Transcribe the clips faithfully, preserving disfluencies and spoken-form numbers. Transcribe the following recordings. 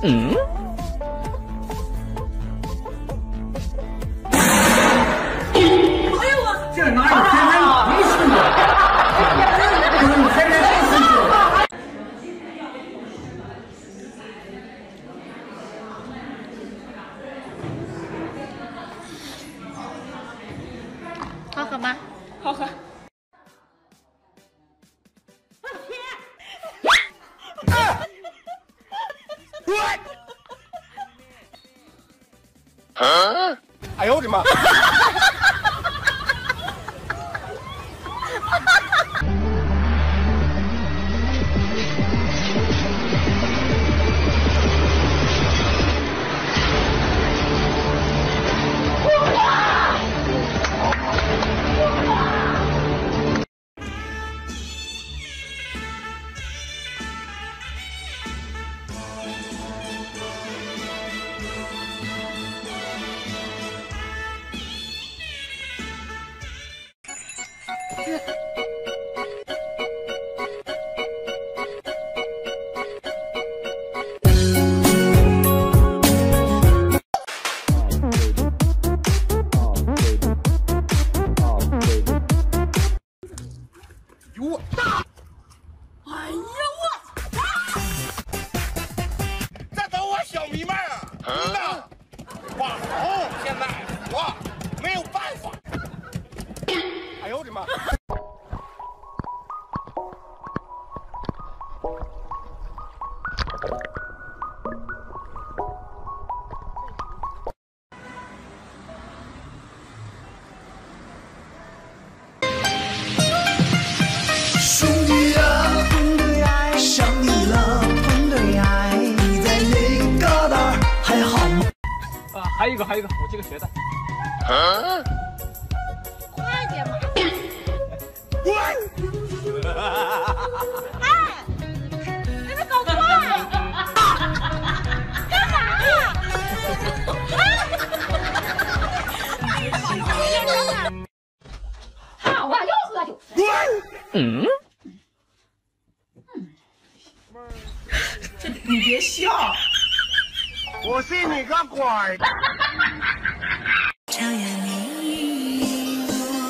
嗯。哎呦我，这哪有天天没事的？不是你天天没事的。 好喝吗？好喝。 啊！哎呦我的妈！哟！哎呀我！这都我小迷妹啊！真的，网红现在我没有办法。哎呦我的妈！ 兄弟啊，碰对爱，想你了，碰对爱，你在那旮沓还好吗？ 啊，还有一个，还有一个，我接个学的。 啊！ 快点嘛！ 滚！ 哎，你们搞快！干嘛呀？好啊，又喝酒。 滚！ 嗯。 你别笑， 我信你个鬼！ 常愿你我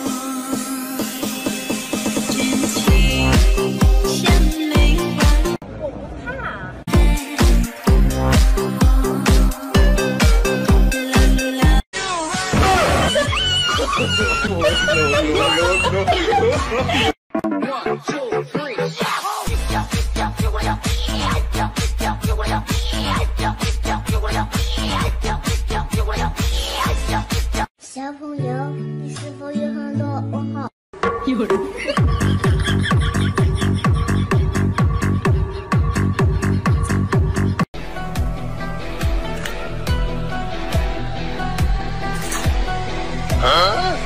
真情像梅花。 我不怕。 One, two, three. 小朋友，你是否有很多问号？ 有人。 啊！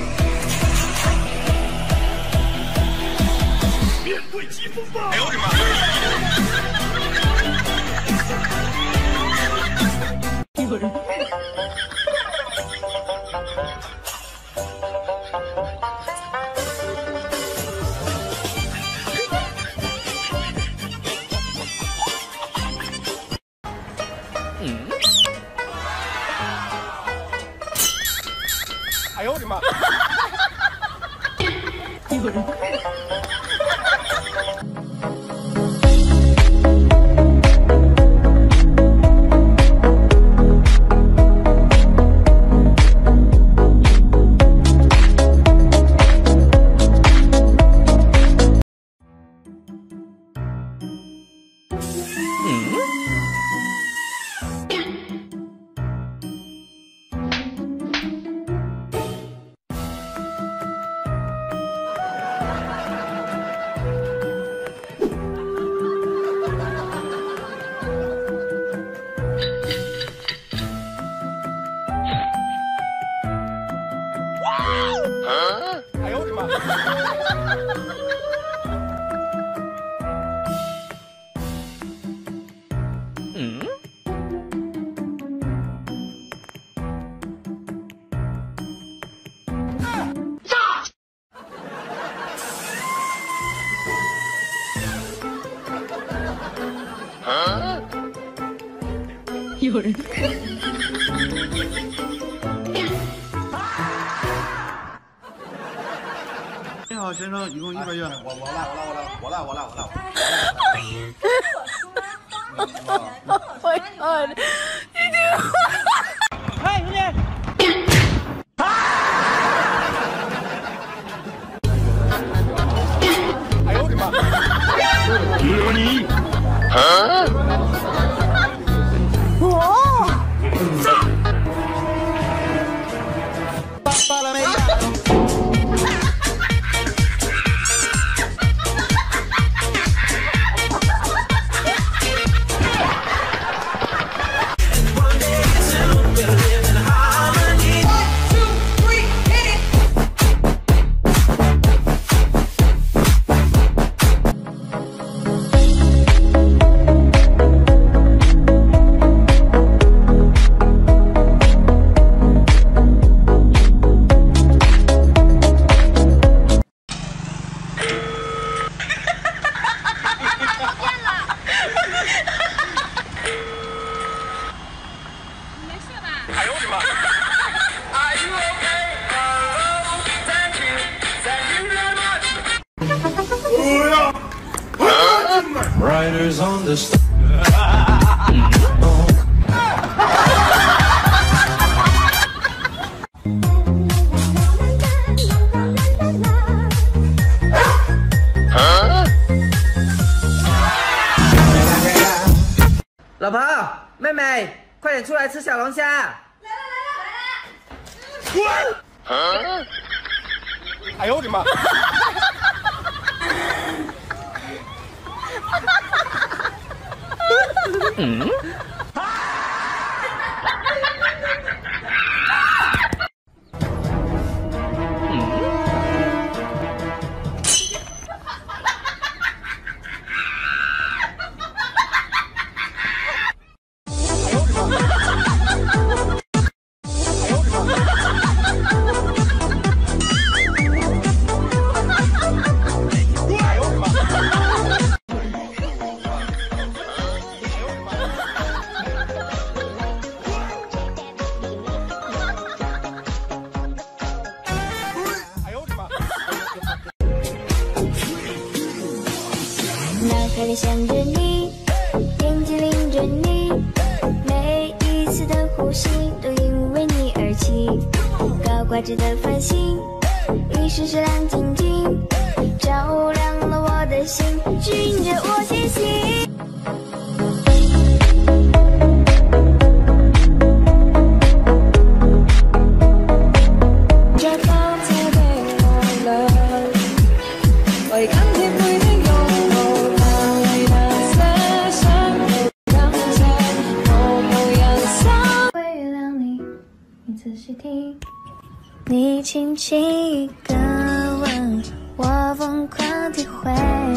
面对疾风吧！ 哎呦我的妈！ 有人。 嗯。 哎呦我的妈！ 有人。 啊！哎呦我的妈！ 嗯。 啊！ 有人。 你好，先生，一共一百元。 我我来我来我来我来我来我来我来。 Oh my god！ 你这个， 哎，兄弟。 哎呦我的妈！ 你。 啊！ 哦。 Riders on the storm. 老婆，妹妹，快点出来吃小龙虾！来了来了来了！哎呦我的妈！ 嗯。 脑海里想着你，眼睛盯着你，每一次的呼吸都因为你而起。高挂着的繁星，一时时亮晶晶，照亮了我的心，指引着我前行。这刚才给我了，我已看见不一定拥有它为的思想，刚才我不要想为了你，你仔细听，你轻轻一个吻，我疯狂体会。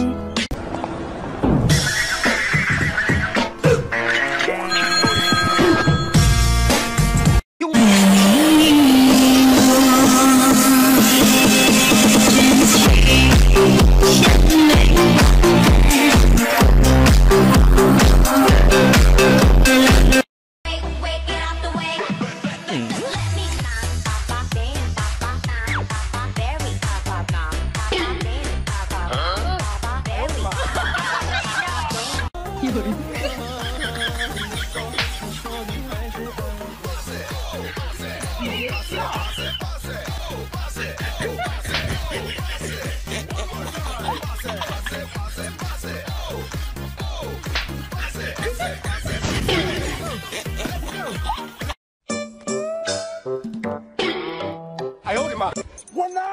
有人。 哎呦我的妈！我拿！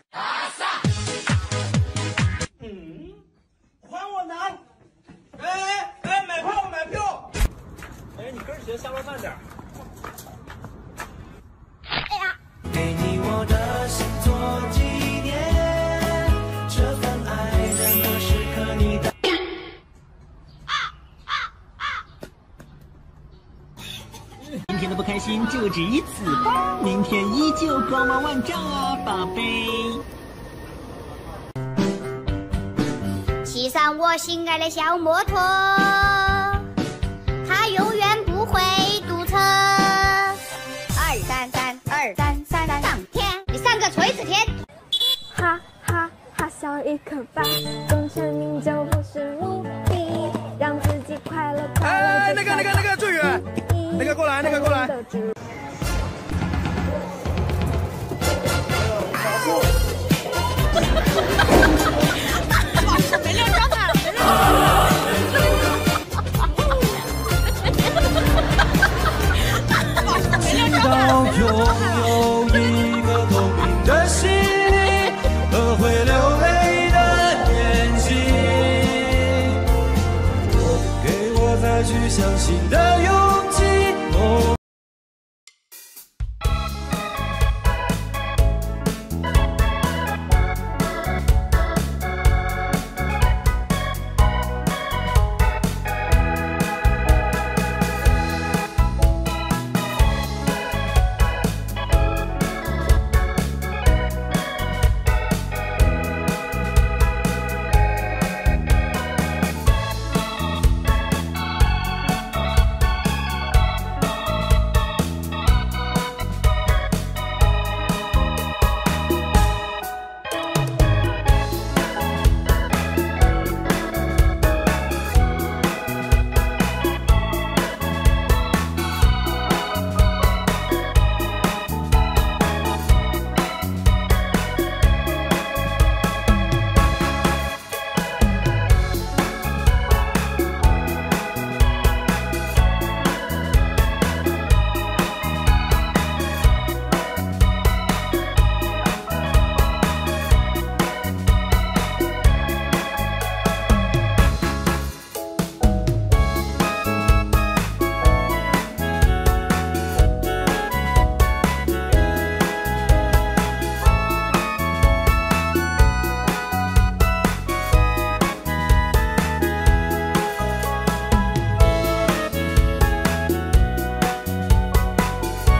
嗯，还我拿！哎哎哎，买票买票！哎，你跟学下班慢点。 哎呀！ 给你我的心做纪念，这份爱真的是可你的。 今天的不开心就只于此吧，明天依旧光芒万丈啊，宝贝。 骑上我心爱的小摩托，它永远不会一颗吧，功成名就不是目的，让自己快乐快乐。 哎，那个那个那个最远，那个过来，那个过来。 没亮张啊！没亮。 直到拥有一个透明的心灵和会流泪的眼睛，给我再去相信的勇气。